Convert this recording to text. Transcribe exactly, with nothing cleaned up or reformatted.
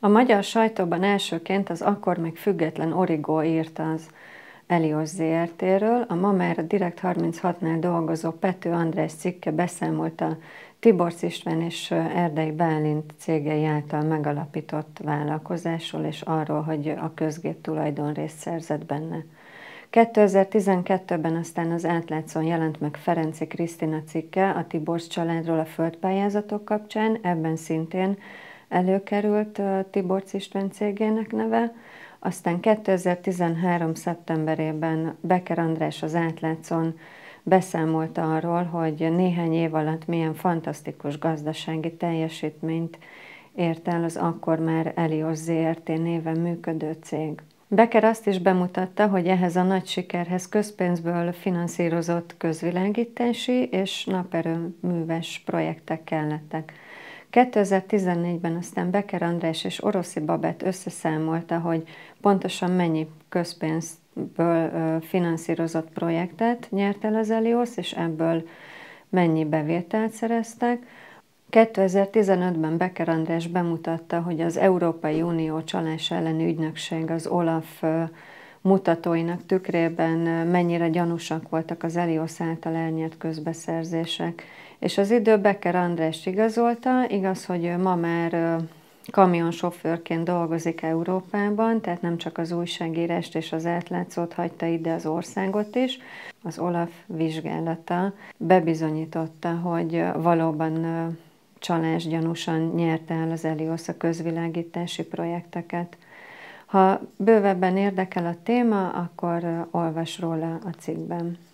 A magyar sajtóban elsőként az akkor még független Origo írt az Elios zé er té-ről, a ma már a Direkt harminchatnál dolgozó Pető András cikke beszámolt a Tiborcs István és Erdei Bálint cégei által megalapított vállalkozásról, és arról, hogy a közgép tulajdonrészt szerzett benne. kétezer-tizenkettőben aztán az Átlátszón jelent meg Ferenczy Krisztina cikke a Tiborcs családról a földpályázatok kapcsán, ebben szintén előkerült Tiborcs István cégének neve. Aztán kétezer-tizenhárom. szeptemberében Becker András az Átlátszón beszámolt arról, hogy néhány év alatt milyen fantasztikus gazdasági teljesítményt ért el az akkor már Elios zé er té néven működő cég. Becker azt is bemutatta, hogy ehhez a nagy sikerhez közpénzből finanszírozott közvilágítási és naperőműves projektek kellettek. kétezer-tizennégyben aztán Becker András és Oroszi Babett összeszámolta, hogy pontosan mennyi közpénzből finanszírozott projektet nyert el az Elios, és ebből mennyi bevételt szereztek. kétezer-tizenötben Becker András bemutatta, hogy az Európai Unió csalás elleni ügynökség, az OLAF mutatóinak tükrében mennyire gyanúsak voltak az Elios által elnyert közbeszerzések. És az idő Becker András igazolta, igaz, hogy ő ma már kamionsofőrként dolgozik Európában, tehát nem csak az újságírást és az átlátszót hagyta ide, az országot is. Az OLAF vizsgálata bebizonyította, hogy valóban csalásgyanúsan nyerte el az Elios a közvilágítási projekteket. Ha bővebben érdekel a téma, akkor olvas róla a cikkben.